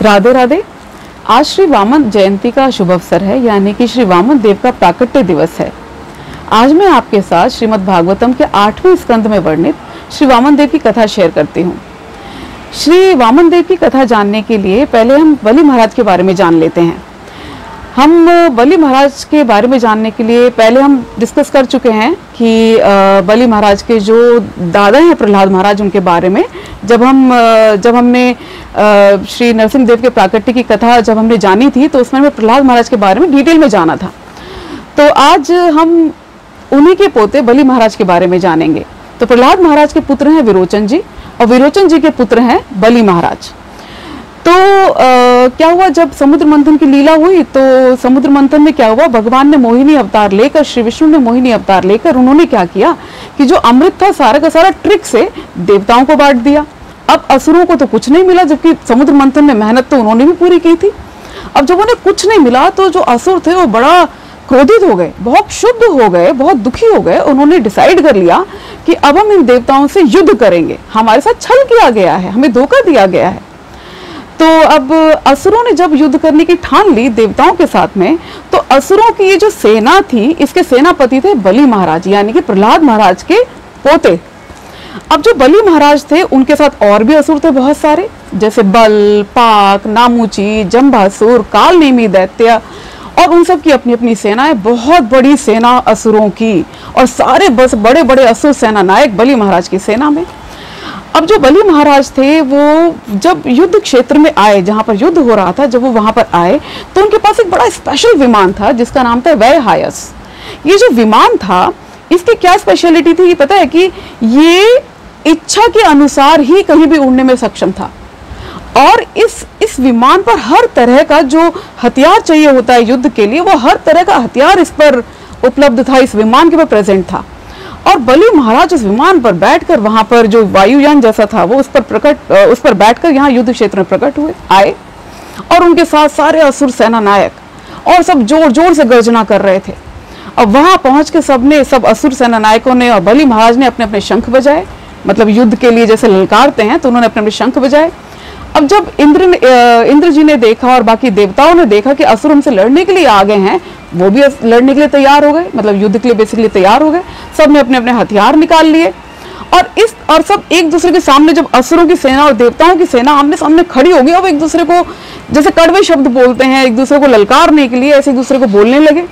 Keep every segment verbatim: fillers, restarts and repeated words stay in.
राधे राधे। आज श्री वामन जयंती का शुभ अवसर है, यानी कि श्री वामन देव का प्राकट्य दिवस है। आज मैं आपके साथ श्रीमद् भागवतम के आठवें स्कंद में वर्णित श्री वामन देव की कथा शेयर करती हूँ। श्री वामन देव की कथा जानने के लिए पहले हम बलि महाराज के बारे में जान लेते हैं। हम बलि महाराज के बारे में जानने के लिए पहले हम डिस्कस कर चुके हैं कि बलि महाराज के जो दादा हैं प्रहलाद महाराज, उनके बारे में जब हम जब हमने श्री नरसिंह देव के प्राकट्य की कथा जब हमने जानी थी तो उसमें हमें प्रहलाद महाराज के बारे में डिटेल में जाना था। तो आज हम उन्हीं के पोते बलि महाराज के बारे में जानेंगे। तो प्रहलाद महाराज के पुत्र हैं विरोचन जी और विरोचन जी के पुत्र हैं बलि महाराज। तो आ, क्या हुआ, जब समुद्र मंथन की लीला हुई तो समुद्र मंथन में क्या हुआ, भगवान ने मोहिनी अवतार लेकर, श्री विष्णु ने मोहिनी अवतार लेकर उन्होंने क्या किया कि जो अमृत था सारा का सारा ट्रिक से देवताओं को बांट दिया। अब असुरों को तो कुछ नहीं मिला, जबकि समुद्र मंथन में मेहनत तो उन्होंने भी पूरी की थी। अब जब उन्हें कुछ नहीं मिला तो जो असुर थे वो बड़ा क्रोधित हो गए, बहुत क्षुब्ध हो गए, बहुत दुखी हो गए। उन्होंने डिसाइड कर लिया कि अब हम इन देवताओं से युद्ध करेंगे, हमारे साथ छल किया गया है, हमें धोखा दिया गया है। तो अब असुरों ने जब युद्ध करने की ठान ली देवताओं के साथ में, तो असुरों की ये जो सेना थी, इसके सेनापति थे बलि महाराज, यानी कि प्रहलाद महाराज के पोते। अब जो बलि महाराज थे उनके साथ और भी असुर थे बहुत सारे, जैसे बल, पाक, नामुची, जंभासुर, कालनेमी दैत्य, और उन सब की अपनी अपनी सेनाएं, बहुत बड़ी सेना असुरों की, और सारे बस बड़े बड़े असुर सेना नायक बलि महाराज की सेना में। अब जो बलि महाराज थे वो जब युद्ध क्षेत्र में आए, जहां पर युद्ध हो रहा था, जब वो वहां पर आए तो उनके पास एक बड़ा स्पेशल विमान था जिसका नाम था वैहायस। ये जो विमान था इसकी क्या स्पेशलिटी थी, ये पता है कि ये इच्छा के अनुसार ही कहीं भी उड़ने में सक्षम था, और इस इस विमान पर हर तरह का जो हथियार चाहिए होता है युद्ध के लिए, वो हर तरह का हथियार इस पर उपलब्ध था, इस विमान के पर प्रेजेंट था। और बलि महाराज उस विमान पर बैठकर, वहां पर जो वायुयान जैसा था वो उस पर प्रकट उस पर बैठकर यहाँ युद्ध क्षेत्र में प्रकट हुए आए, और उनके साथ सारे असुर सेना नायक और सब जोर जोर से गर्जना कर रहे थे। अब वहां पहुंच के सबने सब असुर सेना नायकों ने और बलि महाराज ने अपने अपने शंख बजाए, मतलब युद्ध के लिए जैसे ललकारते हैं तो उन्होंने अपने अपने शंख बजाए। अब जब इंद्र ने इंद्र जी ने देखा और बाकी देवताओं ने देखा कि असुर हमसे लड़ने के लिए आ गए हैं, वो भी लड़ने के लिए तैयार हो गए, मतलब युद्ध के लिए बेसिकली तैयार हो गए। सब ने अपने अपने हथियार निकाल लिए, और इस और सब एक दूसरे के सामने, जब असुरों की सेना और देवताओं की सेना आमने सामने खड़ी होगी, अब एक दूसरे को जैसे कड़वे शब्द बोलते हैं एक दूसरे को ललकारने के लिए, ऐसे एक दूसरे को बोलने लगे।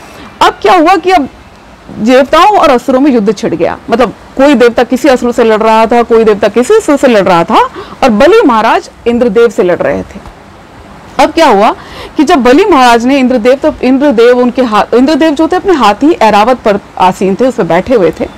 अब क्या हुआ कि अब देवताओं और असुरों में युद्ध छिड़ गया, मतलब कोई देवता किसी असुर से लड़ रहा था, कोई देवता किसी असुर से लड़ रहा था, और बलि महाराज इंद्रदेव से लड़ रहे थे। अब क्या हुआ कि जब बलि महाराज ने इंद्रदेव, तो इंद्रदेव उनके हाथ, इंद्रदेव जो थे अपने हाथी ऐरावत पर आसीन थे, उस पर बैठे हुए थे।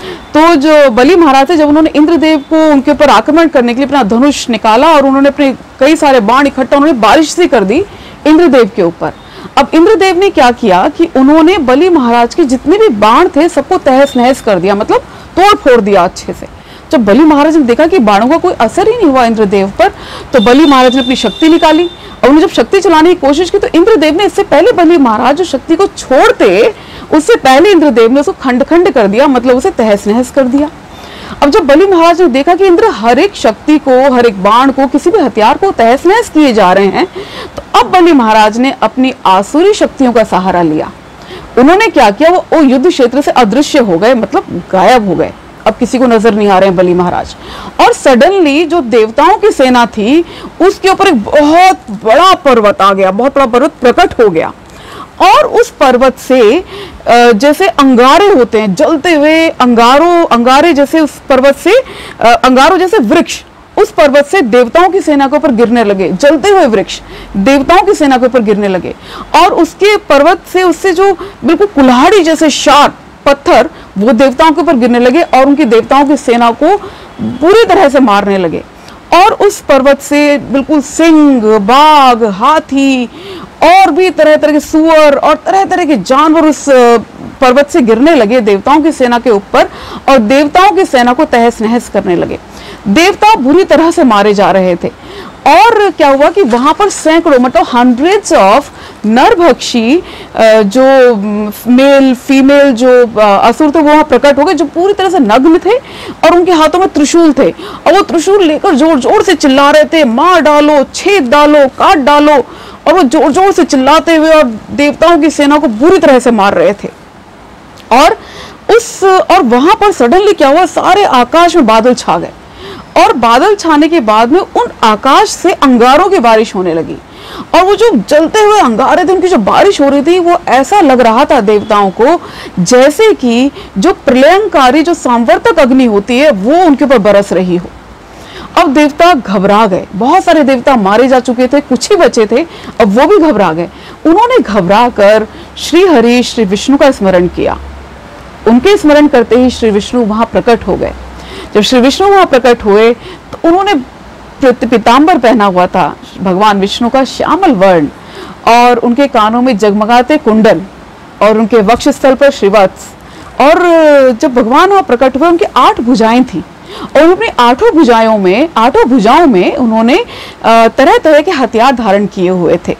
तो जो बलि महाराज थे, जब उन्होंने इंद्रदेव को उनके ऊपर आक्रमण करने के लिए अपना धनुष निकाला और उन्होंने अपने कई सारे बाण इकट्ठा उन्होंने बारिश सी कर दी इंद्रदेव के ऊपर। अब इंद्रदेव ने क्या किया कि उन्होंने बलि महाराज के जितने भी बाण थे सबको तहस नहस कर दिया, मतलब तोड़ फोड़ दिया अच्छे से। जब बलि महाराज ने देखा कि बाणों का कोई असर ही नहीं हुआ इंद्रदेव पर, तो बलि महाराज ने अपनी शक्ति निकाली और उन्हें जब शक्ति चलाने की कोशिश की तो इंद्रदेव ने, इससे पहले बलि महाराज जो शक्ति को छोड़ते उससे पहले इंद्रदेव ने उसको खंड खंड कर दिया, मतलब उसे तहस नहस कर दिया। अब जब बलि महाराज ने देखा कि इंद्र हर एक शक्ति को, हर एक बाण को, किसी भी हथियार को तहस नहस किए जा रहे हैं, तो अब बलि महाराज ने अपनी आसुरी शक्तियों का सहारा लिया। उन्होंने क्या किया, वो, वो युद्ध क्षेत्र से अदृश्य हो गए, मतलब गायब हो गए, अब किसी को नजर नहीं आ रहे हैं बलि महाराज। और सडनली जो देवताओं की सेना थी उसके ऊपर एक बहुत बड़ा पर्वत आ गया, बहुत बड़ा पर्वत प्रकट हो गया, और उस पर्वत से जैसे अंगारे होते हैं, जलते हुए अंगारों अंगारे जैसे उस पर्वत से, अंगारों जैसे वृक्ष उस पर्वत से देवताओं की सेना के ऊपर गिरने लगे। जलते हुए वृक्ष देवताओं की सेना के ऊपर गिरने लगे, और उसके पर्वत से, उससे जो बिल्कुल कुल्हाड़ी जैसे शार्प पत्थर वो देवताओं के ऊपर गिरने लगे और उनकी देवताओं की सेना को बुरी तरह से मारने लगे। और उस पर्वत से बिल्कुल सिंह, बाघ, हाथी और भी तरह तरह के सुअर और तरह तरह के जानवर उस पर्वत से गिरने लगे देवताओं की सेना के ऊपर, और देवताओं की सेना को तहस नहस करने लगे। देवता बुरी तरह से मारे जा रहे थे, और क्या हुआ कि वहां पर सैकड़ों मतलब हंड्रेड्स ऑफ नरभक्षी जो मेल फीमेल जो असुर थे वो वहां प्रकट हो गए, जो पूरी तरह से नग्न थे और उनके हाथों में त्रिशूल थे, और वो त्रिशूल लेकर जोर जोर से चिल्ला रहे थे, मार डालो, छेद डालो, काट डालो, और वो जोर जोर से चिल्लाते हुए और देवताओं की सेना को बुरी तरह से मार रहे थे। और उस और वहां पर सडनली क्या हुआ, सारे आकाश में बादल छा गए, और बादल छाने के बाद में उन आकाश से अंगारों की बारिश होने लगी, और वो जो जलते हुए अंगारे थे उनकी जो बारिश हो रही थी वो ऐसा लग रहा था देवताओं को जैसे कि जो प्रलयंकारी जो सांवर्तक अग्नि होती है वो उनके ऊपर बरस रही हो। अब देवता घबरा गए, बहुत सारे देवता मारे जा चुके थे, कुछ ही बचे थे, अब वो भी घबरा गए। उन्होंने घबरा कर श्री हरि श्री विष्णु का स्मरण किया। उनके स्मरण करते ही श्री विष्णु वहां प्रकट हो गए। जब श्री विष्णु वहां प्रकट हुए तो उन्होंने पीतांबर पहना हुआ था भगवान विष्णु का श्यामल वर्ण, और उनके कानों में जगमगाते कुंडल, और उनके वक्षस्थल पर श्रीवत्स, और जब भगवान वहां प्रकट हुए उनकी आठ भुजाएं थी, और अपनी आठों भुजाओं में आठों भुजाओं में उन्होंने तरह तरह के हथियार धारण किए हुए थे।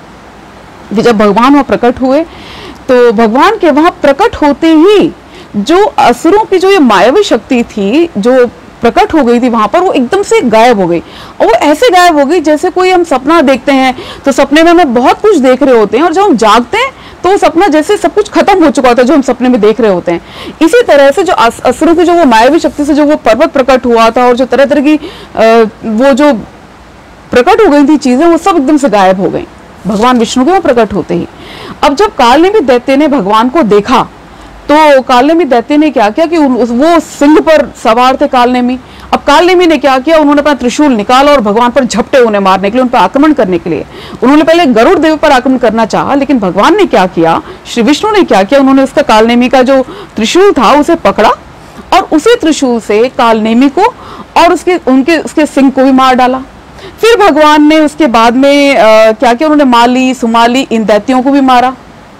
जब भगवान वहां प्रकट हुए तो भगवान के वहां प्रकट होते ही जो असुरों की जो ये मायावी शक्ति थी जो प्रकट हो गई थी वहां पर, वो एकदम से गायब हो गई, और वो ऐसे गायब हो गई जैसे कोई हम सपना देखते हैं तो सपने में हमें बहुत कुछ देख रहे होते हैं, और जब हम जागते हैं तो वो सपना जैसे सब कुछ खत्म हो चुका होता है जो हम सपने में देख रहे होते हैं। इसी तरह से जो असुरों की जो वो मायावी शक्ति से जो वो पर्वत प्रकट हुआ था और जो तरह तरह की वो जो प्रकट हो गई थी चीजें, वो सब एकदम से गायब हो गई भगवान विष्णु के वहां प्रकट होते ही। अब जब कालनेमी दैत्य ने भगवान को देखा तो कालनेमी दैत्य ने क्या किया कि वो सिंह पर सवार थे कालनेमी। अब कालनेमी ने क्या किया, उन्होंने अपना त्रिशूल निकाला और भगवान पर झपटे उन्हें मारने के लिए, उन पर आक्रमण करने के लिए। उन्होंने पहले गरुड़ देव पर आक्रमण करना चाहा, लेकिन भगवान ने क्या किया, श्री विष्णु ने क्या किया, उन्होंने उसका कालनेमी का जो त्रिशूल था उसे पकड़ा और उसी त्रिशूल से कालनेमी को और उसके उनके उसके सिंह को भी मार डाला। फिर भगवान ने उसके बाद में आ, क्या किया, उन्होंने माली सुमाली इन दैत्यों को भी मारा।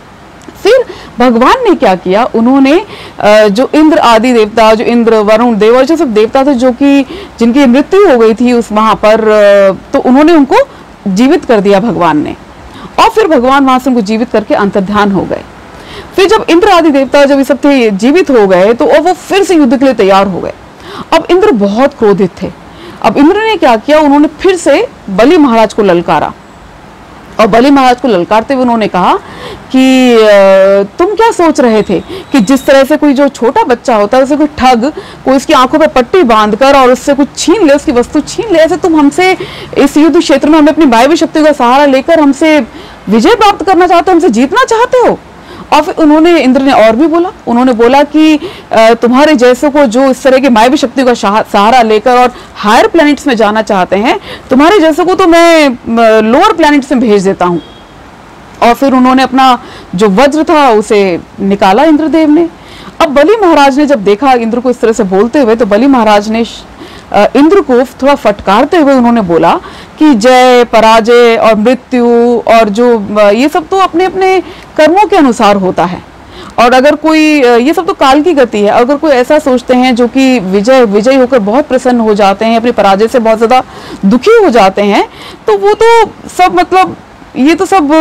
फिर भगवान ने क्या किया, उन्होंने जो इंद्र आदि देवता, जो इंद्र वरुण देव और जो सब देवता थे जो कि जिनकी मृत्यु हो गई थी उस वहां पर, तो उन्होंने उनको जीवित कर दिया भगवान ने, और फिर भगवान वहां से उनको जीवित करके अंतर्ध्यान हो गए। फिर जब इंद्र आदि देवता जब ये सब थे जीवित हो गए तो वो फिर से युद्ध के लिए तैयार हो गए। अब इंद्र बहुत क्रोधित थे। अब इंद्र ने क्या किया, उन्होंने फिर से बलि महाराज को ललकारा, और बलि महाराज को ललकारते हुए उन्होंने कहा कि तुम क्या सोच रहे थे कि जिस तरह से कोई जो छोटा बच्चा होता है उसे कोई ठग कोई उसकी आंखों पर पट्टी बांधकर और उससे कुछ छीन ले, उसकी वस्तु छीन ले, ऐसे तुम हमसे इस युद्ध क्षेत्र में हमें अपनी मायावी शक्ति का सहारा लेकर हमसे विजय प्राप्त करना चाहते हो, हमसे जीतना चाहते हो। और फिर उन्होंने इंद्र ने और भी बोला, उन्होंने बोला कि तुम्हारे जैसों को जो इस तरह की मायावी शक्ति का सहारा लेकर और हायर प्लैनेट्स में जाना चाहते हैं, तुम्हारे जैसों को तो मैं लोअर प्लैनेट्स में भेज देता हूं। और फिर उन्होंने अपना जो वज्र था उसे निकाला इंद्रदेव ने। अब बलि महाराज ने जब देखा इंद्र को इस तरह से बोलते हुए, तो बलि महाराज ने इंद्र को थोड़ा फटकारते हुए उन्होंने बोला कि जय पराजय और मृत्यु और जो ये सब तो अपने अपने कर्मों के अनुसार होता है, और अगर कोई ये सब तो काल की गति है। अगर कोई ऐसा सोचते हैं जो कि विजय विजय होकर बहुत प्रसन्न हो जाते हैं, अपनी पराजय से बहुत ज्यादा दुखी हो जाते हैं, तो वो तो सब मतलब ये तो सब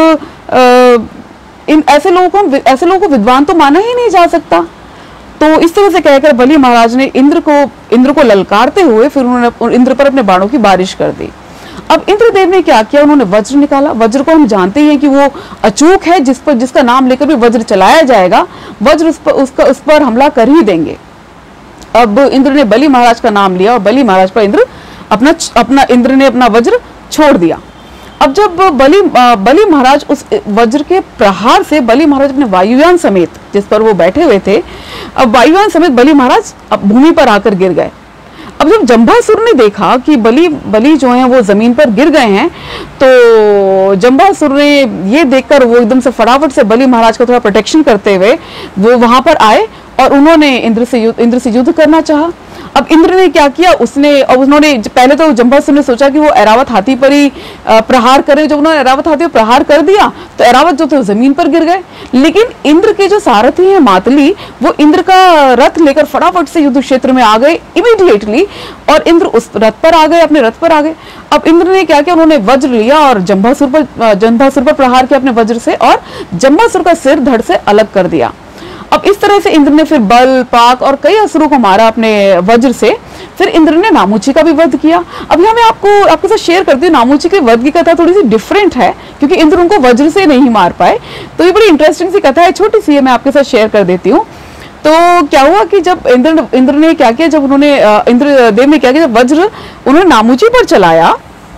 आ, इन ऐसे लोगों को ऐसे लोगों को विद्वान तो माना ही नहीं जा सकता। तो इस तरह से कहकर बलि महाराज ने इंद्र को इंद्र को ललकारते हुए फिर उन्होंने इंद्र पर अपने बाणों की बारिश कर दी। अब इंद्रदेव ने क्या किया, उन्होंने वज्र निकाला। वज्र को हम जानते ही हैं कि वो अचूक है, जिस पर जिसका नाम लेकर भी वज्र चलाया जाएगा, वज्र उस पर उसका उस पर हमला कर ही देंगे। अब इंद्र ने बलि महाराज का नाम लिया और बलि महाराज पर इंद्र अपना अपना इंद्र ने अपना वज्र छोड़ दिया। अब जब बलि बलि महाराज उस वज्र के प्रहार से बलि महाराज अपने वायुयान समेत जिस पर वो बैठे हुए थे, अब वायुयान समेत बलि महाराज अब भूमि पर आकर गिर गए। अब जब जंभासुर ने देखा कि बलि बलि जो हैं वो जमीन पर गिर गए हैं, तो जंभासुर ने ये देखकर वो एकदम से फटाफट से बलि महाराज का थोड़ा प्रोटेक्शन करते हुए वो वहां पर आए और उन्होंने इंद्र से इंद्र से युद्ध करना चाहा। अब इंद्र ने क्या किया, उसने अब उन्होंने पहले तो जंबासुर ने सोचा कि वो ऐरावत हाथी पर ही प्रहार करे। जब उन्होंने ऐरावत हाथी पर प्रहार कर दिया तो ऐरावत जो थे वो जमीन पर गिर गए। लेकिन इंद्र के जो सारथी हैं मातली, वो इंद्र का रथ लेकर फटाफट से युद्ध क्षेत्र में आ गए इमीडिएटली, और इंद्र उस रथ पर आ गए, अपने रथ पर आ गए। अब इंद्र ने क्या किया, उन्होंने वज्र लिया और जंबासुर पर जंबासुर पर प्रहार किया अपने वज्र से, और जंबासुर का सिर धड़ से अलग कर दिया। अब इस तरह से इंद्र ने फिर बल, पाक और कई असुरों को मारा अपने वज्र से। फिर इंद्र ने नामुची का भी वध किया। अब यहाँ मैं आपको आपके साथ शेयर करती हूँ, नामुची के वध की कथा थोड़ी सी डिफरेंट है, क्योंकि इंद्र उनको वज्र से नहीं मार पाए। तो ये बड़ी इंटरेस्टिंग सी कथा है, छोटी सी है, मैं आपके साथ शेयर कर देती हूँ। तो क्या हुआ कि जब इंद्र इंद्र ने क्या किया, जब उन्होंने इंद्र देव ने क्या किया, जब वज्र उन्होंने नामुची पर चलाया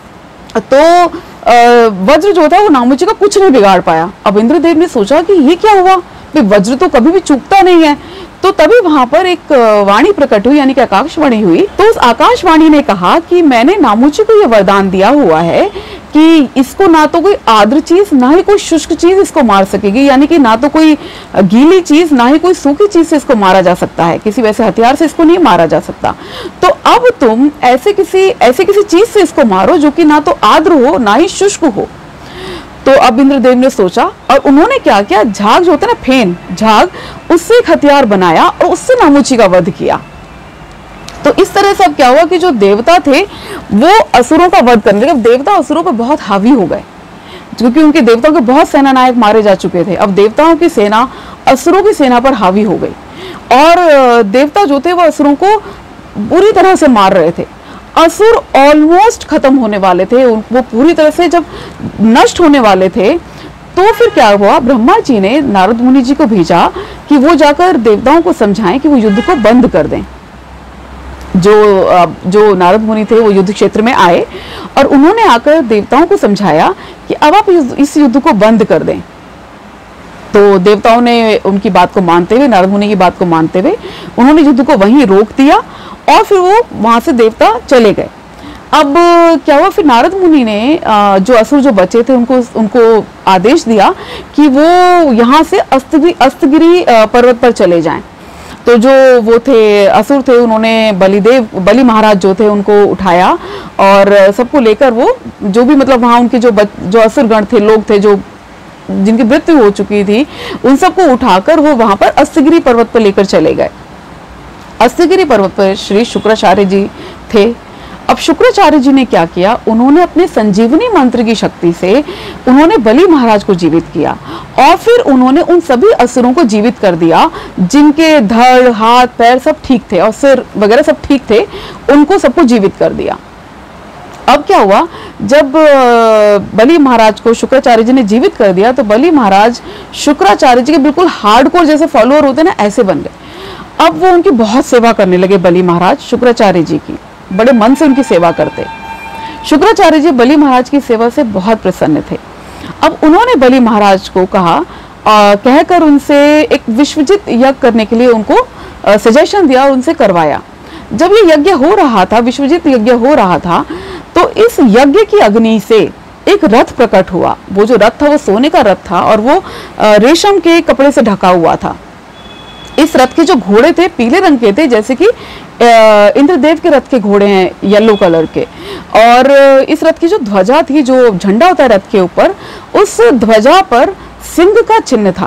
तो वज्र जो था वो नामुची का कुछ नहीं बिगाड़ पाया। अब इंद्रदेव ने सोचा कि ये क्या हुआ, वज्र तो कभी भी चूकता नहीं है। तो तभी वहां पर एक वाणी प्रकट हुई, यानी कि आकाशवाणी हुई। तो उस आकाशवाणी ने कहा कि मैंने नामुची को यह वरदान दिया हुआ है कि इसको ना तो कोई आर्द्र चीज ना ही कोई शुष्क चीज इसको मार सकेगी, यानी कि ना तो कोई गीली चीज ना ही कोई सूखी चीज से इसको मारा जा सकता है, किसी वैसे हथियार से इसको नहीं मारा जा सकता। तो अब तुम ऐसे किसी ऐसे किसी चीज से इसको मारो जो कि ना तो आर्द्र हो ना ही शुष्क हो। तो अब इंद्रदेव ने सोचा और उन्होंने क्या किया, झाग जो होता है ना, फेन झाग, उससे एक हथियार बनाया और उससे नामुची का वध किया। तो इस तरह से अब क्या हुआ कि जो देवता थे वो असुरों का वध करने लगे। देवता असुरों पर बहुत हावी हो गए, क्योंकि उनके देवताओं के बहुत सेना नायक मारे जा चुके थे। अब देवताओं की सेना असुरों की सेना पर हावी हो गई, और देवता जो थे वो असुरों को बुरी तरह से मार रहे थे। असुर ऑलमोस्ट खत्म होने वाले थे, वो पूरी तरह से जब नष्ट होने वाले थे, तो फिर क्या हुआ, ब्रह्मा जी ने नारद मुनि जी को भेजा कि वो जाकर देवताओं को समझाएं कि वो युद्ध को बंद कर दें। जो जो नारद मुनि थे वो युद्ध क्षेत्र में आए और उन्होंने आकर देवताओं को समझाया कि अब आप इस युद्ध को बंद कर दें। तो देवताओं ने उनकी बात को मानते हुए, नारद मुनि की बात को मानते हुए, उन्होंने युद्ध को वहीं रोक दिया और फिर वो वहां से देवता चले गए। अब क्या हुआ, फिर नारद मुनि ने जो असुर जो बचे थे उनको उनको आदेश दिया कि वो यहाँ से अस्तगिरी अस्तगिरी पर्वत पर चले जाएं। तो जो वो थे असुर थे, उन्होंने बलिदेव बलि महाराज जो थे उनको उठाया और सबको लेकर वो जो भी मतलब वहाँ उनके जो जो असुर गण थे, लोग थे जो जिनकी मृत्यु हो चुकी थी, उन सबको उठाकर वो वहां पर अस्तगिरी पर्वत पर लेकर चले गए। अस्तगिरी पर्वत पर श्री शुक्राचार्य जी थे। अब शुक्राचार्य जी ने क्या किया, उन्होंने अपने संजीवनी मंत्र की शक्ति से उन्होंने बलि महाराज को जीवित किया और फिर उन्होंने उन सभी असुरों को जीवित कर दिया जिनके धड़, हाथ, पैर सब ठीक थे और सिर वगैरह सब ठीक थे, उनको सबको जीवित कर दिया। अब क्या हुआ, जब बलि महाराज को शुक्राचार्य जी ने जीवित कर दिया तो बलि महाराज शुक्राचार्य जी के बिल्कुल हार्डकोर जैसे फॉलोअर होते ना, ऐसे बन गए। अब वो उनकी बहुत सेवा करने लगे, बलि महाराज शुक्राचार्य जी की बड़े मन से उनकी सेवा करते। शुक्राचार्य जी बलि महाराज की सेवा से बहुत प्रसन्न थे। अब उन्होंने बलि महाराज को कहा, आ, कहकर उनसे एक विश्वजित यज्ञ करने के लिए उनको सजेशन दिया और उनसे करवाया। जब ये यज्ञ हो रहा था, विश्वजित यज्ञ हो रहा था, तो इस यज्ञ की अग्नि से एक रथ प्रकट हुआ। वो जो रथ था वो सोने का रथ था और वो रेशम के कपड़े से ढका हुआ था। इस रथ के जो घोड़े थे पीले रंग के थे, जैसे कि इंद्रदेव के रथ के घोड़े हैं येलो कलर के। और इस रथ की जो ध्वजा थी, जो झंडा होता है रथ के ऊपर, उस ध्वजा पर सिंह का चिन्ह था।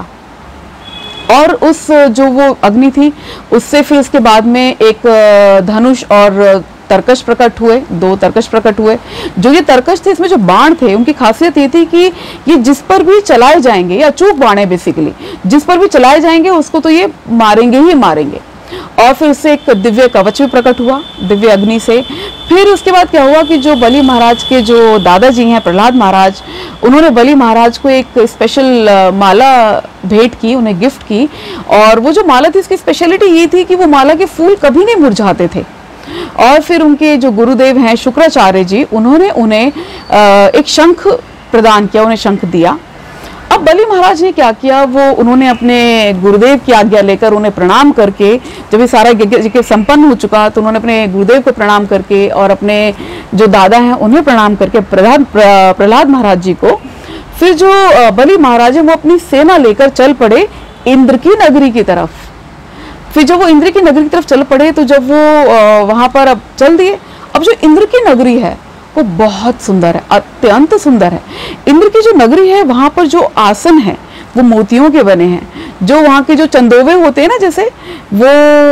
और उस जो वो अग्नि थी उससे फिर उसके बाद में एक धनुष और तरकश प्रकट हुए, दो तरकश प्रकट हुए। जो ये तरकश थे, इसमें जो बाण थे, उनकी खासियत ये थी कि ये जिस पर भी चलाए जाएंगे, या अचूक बाण है बेसिकली, जिस पर भी चलाए जाएंगे उसको तो ये मारेंगे ही मारेंगे। और फिर इससे एक दिव्य कवच भी प्रकट हुआ दिव्य अग्नि से। फिर उसके बाद क्या हुआ कि जो बलि महाराज के जो दादाजी हैं प्रहलाद महाराज, उन्होंने बलि महाराज को एक स्पेशल माला भेंट की, उन्हें गिफ्ट की। और वो जो माला थी, इसकी स्पेशलिटी ये थी कि वो माला के फूल कभी नहीं मुरझाते थे। और फिर उनके जो गुरुदेव हैं शुक्राचार्य जी, उन्होंने उन्हें एक शंख प्रदान किया, उन्हें शंख दिया। अब बलि महाराज ने क्या किया, वो उन्होंने अपने गुरुदेव की आज्ञा लेकर उन्हें प्रणाम करके, जब ये सारा यज्ञ संपन्न हो चुका तो उन्होंने अपने गुरुदेव को प्रणाम करके और अपने जो दादा हैं उन्हें प्रणाम करके प्रहलाद प्रहलाद महाराज जी को, फिर जो बलि महाराज है वो अपनी सेना लेकर चल पड़े इंद्र की नगरी की तरफ। फिर जब वो इंद्र की नगरी की तरफ चल पड़े तो जब वो वहां पर अब चल दिए। अब जो इंद्र की नगरी है वो बहुत सुंदर है, अत्यंत सुंदर है। इंद्र की जो नगरी है वहां पर जो आसन है वो मोतियों के बने हैं, जो वहाँ के जो चंदोवे होते हैं ना, जैसे वो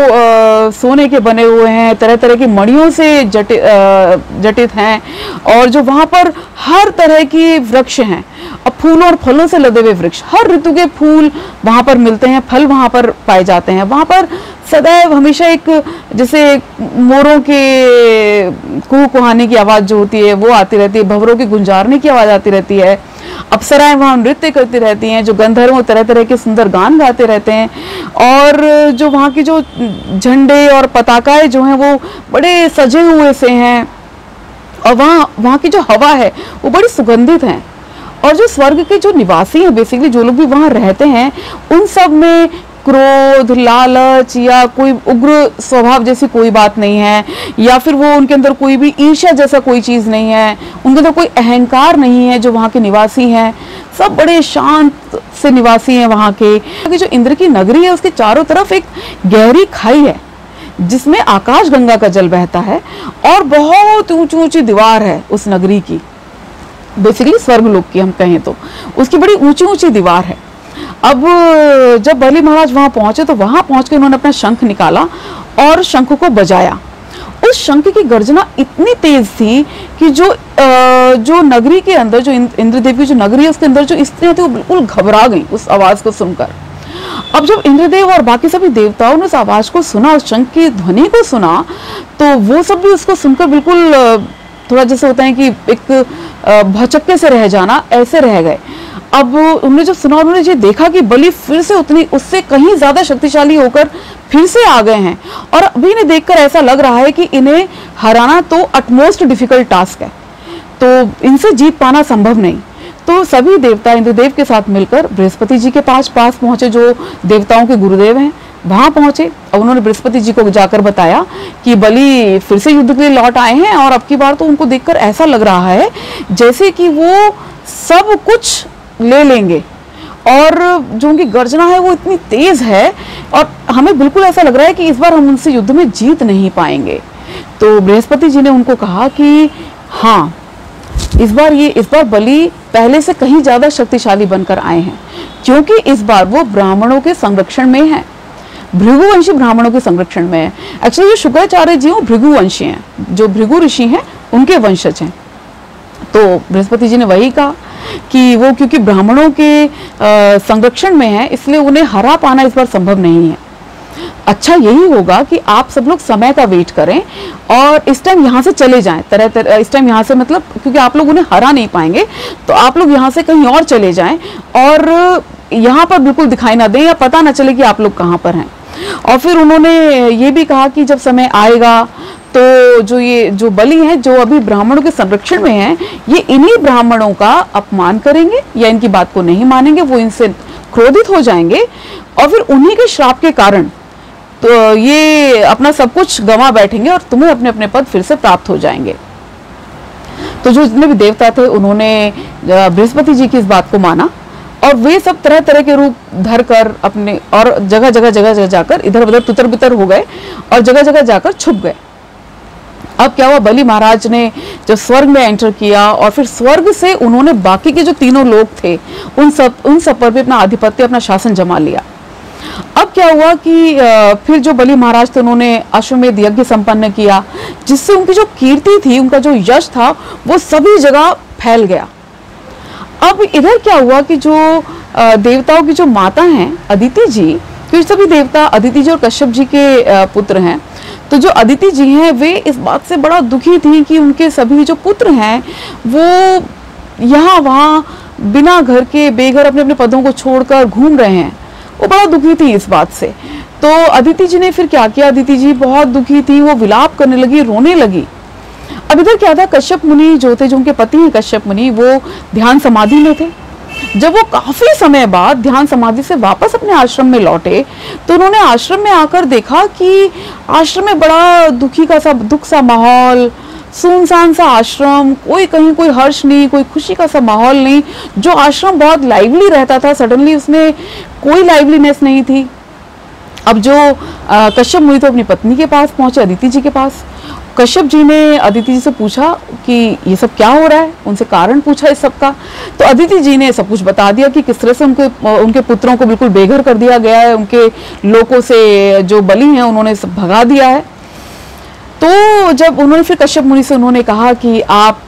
आ, सोने के बने हुए हैं, तरह तरह की मणियों से जटि, आ, जटित हैं। और जो वहाँ पर हर तरह की वृक्ष हैं, अब फूलों और फलों से लदे हुए वृक्ष, हर ऋतु के फूल वहाँ पर मिलते हैं, फल वहाँ पर पाए जाते हैं। वहाँ पर सदैव हमेशा एक जैसे मोरों के कुहू कुहाने की आवाज़ जो होती है वो आती रहती है, भंवरों के गुंजारने की आवाज़ आती रहती है, अप्सराएं वहाँ नृत्य करती रहती हैं, जो गंधर्व तरह तरह के सुंदर गान गाते रहते हैं। और जो वहाँ की जो झंडे और पताकाएं जो हैं वो बड़े सजे हुए से हैं। और वहाँ वहाँ की जो हवा है वो बड़ी सुगंधित है। और जो स्वर्ग के जो निवासी हैं, बेसिकली जो लोग भी वहाँ रहते हैं, उन सब में क्रोध, लालच या कोई उग्र स्वभाव जैसी कोई बात नहीं है, या फिर वो उनके अंदर कोई भी ईर्ष्या जैसा कोई चीज़ नहीं है, उनके अंदर कोई अहंकार नहीं है। जो वहाँ के निवासी हैं सब बड़े शांत से निवासी हैं वहाँ के। जो इंद्र की नगरी है उसके चारों तरफ एक गहरी खाई है जिसमें आकाश गंगा का जल बहता है और बहुत ऊंची ऊंची दीवार है उस नगरी की, बेसिकली स्वर्गलोक की हम कहें तो उसकी बड़ी ऊंची ऊंची दीवार है। अब जब बलि महाराज वहां पहुंचे तो वहां पहुंच के उन्होंने अपना शंख निकाला और शंख को बजाया। उस शंख की गर्जना इतनी तेज थी कि जो जो नगरी के अंदर, जो इंद्रदेव की जो नगरी है उसके अंदर जो स्त्रियां थी वो बिल्कुल घबरा गई उस आवाज को सुनकर। अब जब इंद्रदेव और बाकी सभी देवताओं ने उस आवाज को सुना, उस शंख की ध्वनि को सुना, तो वो सब भी उसको सुनकर बिल्कुल थोड़ा जैसे होता है कि एक भचक्के से रह जाना, ऐसे रह गए। अब उन्होंने जब सुना, उन्होंने ये देखा कि बलि फिर से उतनी उससे कहीं ज्यादा शक्तिशाली होकर फिर से आ गए हैं। और अभी इन्हें देखकर ऐसा लग रहा है कि इन्हें हराना तो अटमोस्ट डिफिकल्ट टास्क है, तो इनसे जीत पाना संभव नहीं। तो सभी देवता इंद्रदेव के साथ मिलकर बृहस्पति जी के पास पास पहुंचे, जो देवताओं के गुरुदेव हैं, वहां पहुंचे। और उन्होंने बृहस्पति जी को जाकर बताया कि बलि फिर से युद्ध के लिए लौट आए हैं और अब की बार तो उनको देखकर ऐसा लग रहा है जैसे कि वो सब कुछ ले लेंगे, और जो उनकी गर्जना है वो इतनी तेज है और हमें बिल्कुल ऐसा लग रहा है कि इस बार हम उनसे युद्ध में जीत नहीं पाएंगे। तो बृहस्पति जी ने उनको कहा कि हाँ, इस बार ये इस बार बलि पहले से कहीं ज्यादा शक्तिशाली बनकर आए हैं, क्योंकि इस बार वो ब्राह्मणों के संरक्षण में है, भृगुवंशी ब्राह्मणों के संरक्षण में है। एक्चुअली जो शुक्राचार्य जी वो भृगुवंशी हैं, जो भृगु ऋषि हैं उनके वंशज हैं। तो बृहस्पति जी ने वही कहा कि वो क्योंकि ब्राह्मणों के संरक्षण में है इसलिए उन्हें हरा पाना इस बार संभव नहीं है। अच्छा यही होगा कि आप सब लोग समय का वेट करें और इस टाइम यहाँ से चले जाएं, तरह तरह इस टाइम यहाँ से, मतलब क्योंकि आप लोग उन्हें हरा नहीं पाएंगे तो आप लोग यहाँ से कहीं और चले जाएं और यहाँ पर बिल्कुल दिखाई ना दें या पता ना चले कि आप लोग कहाँ पर हैं। और फिर उन्होंने ये भी कहा कि जब समय आएगा तो जो ये जो बलि हैं जो अभी ब्राह्मणों के संरक्षण में हैं, ये इन्हीं ब्राह्मणों का अपमान करेंगे या इनकी बात को नहीं मानेंगे, वो इनसे क्रोधित हो जाएंगे और फिर उन्हीं के श्राप के कारण तो ये अपना सब कुछ गंवा बैठेंगे और तुम्हें अपने अपने पद फिर से प्राप्त हो जाएंगे। तो जो जितने भी देवता थे उन्होंने बृहस्पति जी की इस बात को माना और वे सब तरह तरह के रूप धर कर अपने और जगह जगह जगह जगह जाकर इधर उधर तुतर बितर हो गए और जगह जगह जाकर छुप गए। अब क्या हुआ, बलि महाराज ने जब स्वर्ग में एंटर किया और फिर स्वर्ग से उन्होंने बाकी के जो तीनों लोग थे उन सब उन सब पर भी अपना आधिपत्य, अपना शासन जमा लिया। अब क्या हुआ कि फिर जो बलि महाराज थे उन्होंने अश्वमेध यज्ञ संपन्न किया, जिससे उनकी जो कीर्ति थी, उनका जो यश था वो सभी जगह फैल गया। अब इधर क्या हुआ कि जो देवताओं की जो माता हैं अदिति जी, क्योंकि सभी देवता अदिति जी और कश्यप जी के पुत्र हैं, तो जो अदिति जी हैं वे इस बात से बड़ा दुखी थी कि उनके सभी जो पुत्र हैं वो यहाँ वहाँ बिना घर के बेघर अपने अपने पदों को छोड़कर घूम रहे हैं। वो बड़ा दुखी थी इस बात से। तो अदिति जी ने फिर क्या किया, अदिति जी बहुत दुखी थी, वो विलाप करने लगी, रोने लगी। अब इधर क्या था, कश्यप मुनि जो थे, जो उनके पति हैं कश्यप मुनि, वो ध्यान समाधि में थे। जब वो काफी समय बाद ध्यान समाधि से वापस अपने आश्रम में लौटे तो उन्होंने आश्रम में आकर देखा कि आश्रम में बड़ा दुखी का सा दुख सा माहौल, सुनसान सा आश्रम, कोई कहीं कोई हर्ष नहीं, कोई खुशी का सा माहौल नहीं। जो आश्रम बहुत लाइवली रहता था, सडनली उसमें कोई लाइवलीनेस नहीं थी। अब जो अ, कश्यप मुनि तो अपनी पत्नी के पास पहुंचे, अदिति जी के पास। कश्यप जी ने अदिति जी से पूछा कि ये सब क्या हो रहा है, उनसे कारण पूछा इस सब का। तो अदिति जी ने सब कुछ बता दिया कि किस तरह से उनके उनके पुत्रों को बिल्कुल बेघर कर दिया गया है, उनके लोगों से जो बलि हैं उन्होंने सब भगा दिया है। तो जब उन्होंने फिर कश्यप मुनि से उन्होंने कहा कि आप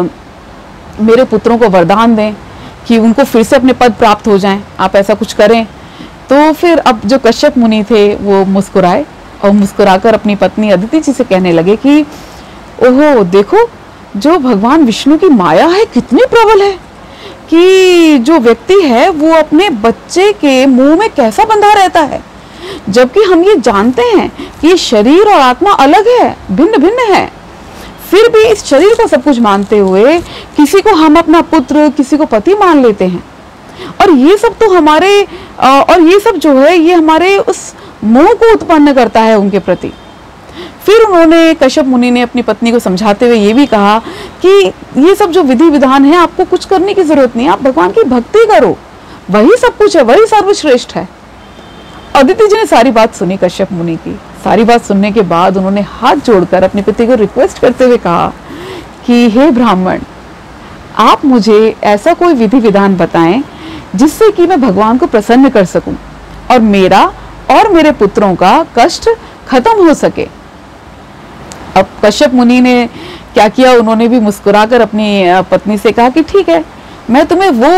मेरे पुत्रों को वरदान दें कि उनको फिर से अपने पद प्राप्त हो जाएं, आप ऐसा कुछ करें। तो फिर अब जो कश्यप मुनि थे वो मुस्कुराए और मुस्कुराकर अपनी पत्नी अदिति जी से कहने लगे कि ओहो देखो, जो भगवान विष्णु की माया है कितनी प्रबल है कि जो व्यक्ति है वो अपने बच्चे के मुंह में कैसा बंधा रहता है, जबकि हम ये जानते हैं कि शरीर और आत्मा अलग है, भिन्न भिन्न है। फिर भी इस शरीर को सब कुछ मानते हुए किसी को हम अपना पुत्र, किसी को पति मान लेते हैं। और ये सब तो हमारे और ये सब जो है ये हमारे उस मोह को उत्पन्न करता है उनके प्रति। फिर उन्होंने कश्यप मुनि ने अपनी पत्नी को समझाते हुए ये भी कहा कि ये सब जो विधि विधान है आपको कुछ करने की जरूरत नहीं, आप भगवान की भक्ति करो, वही सब कुछ है, वही सर्वश्रेष्ठ है। अदिति जी ने सारी बात सुनी कश्यप मुनि की। सारी बात सुनने के बाद उन्होंने हाथ जोड़कर अपने पति को रिक्वेस्ट करते हुए कहा कि हे ब्राह्मण, आप मुझे ऐसा कोई विधि विधान बताएं जिससे कि मैं भगवान को प्रसन्न कर सकूं और मेरा और मेरे पुत्रों का कष्ट खत्म हो सके। अब कश्यप मुनि ने क्या किया, उन्होंने भी मुस्कुराकर अपनी पत्नी से कहा कि ठीक है, मैं तुम्हें वो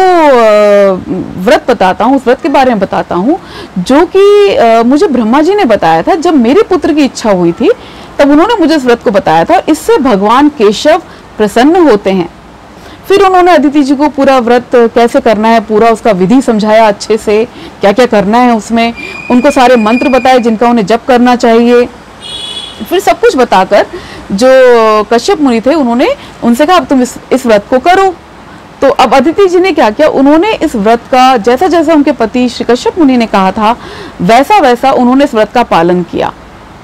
व्रत बताता हूँ, उस व्रत के बारे में बताता हूँ जो कि मुझे ब्रह्मा जी ने बताया था। जब मेरे पुत्र की इच्छा हुई थी तब उन्होंने मुझे इस व्रत को बताया था, इससे भगवान केशव प्रसन्न होते हैं। फिर उन्होंने अदिति जी को पूरा व्रत कैसे करना है, पूरा उसका विधि समझाया अच्छे से, क्या क्या करना है उसमें, उनको सारे मंत्र बताए जिनका उन्हें जप करना चाहिए। फिर सब कुछ बताकर जो कश्यप मुनि थे उन्होंने उनसे कहा अब तुम इस, इस व्रत को करो। तो अब अदिति जी ने क्या किया, उन्होंने इस व्रत का जैसा जैसा उनके पति श्री कश्यप मुनि ने कहा था वैसा वैसा उन्होंने इस व्रत का पालन किया।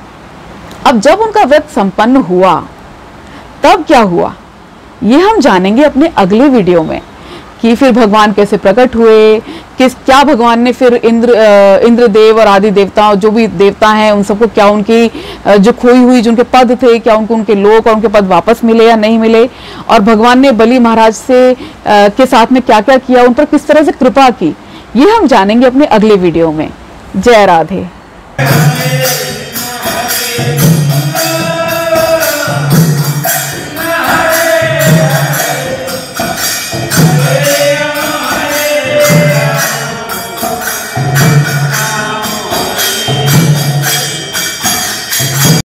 अब जब उनका व्रत संपन्न हुआ तब क्या हुआ ये हम जानेंगे अपने अगले वीडियो में कि फिर भगवान कैसे प्रकट हुए, किस क्या भगवान ने फिर इंद्र इंद्रदेव और आदि देवताओं जो भी देवता हैं उन सबको क्या उनकी जो खोई हुई जो उनके पद थे क्या उनको उनके लोक और उनके पद वापस मिले या नहीं मिले, और भगवान ने बलि महाराज से आ, के साथ में क्या क्या किया, उन पर किस तरह से कृपा की, ये हम जानेंगे अपने अगले वीडियो में। जय राधे।